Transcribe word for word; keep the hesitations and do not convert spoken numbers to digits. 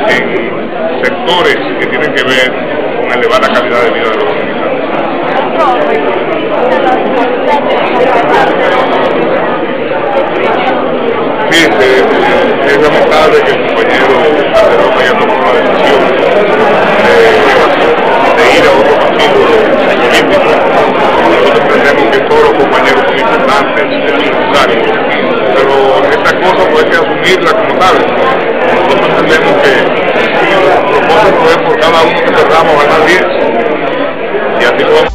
en sectores que tienen que ver con elevar la calidad de vida de los dominicanos. Sí, es, es lamentable que el compañero Calderón haya tomado la decisión de, de ir a otro partido político. Nosotros entendemos que todos los compañeros son importantes, es necesario, pero esta cosa pues hay que asumirla como tal. Nosotros entendemos que si los propósitos es por cada uno que cerramos ganar diez, y así podemos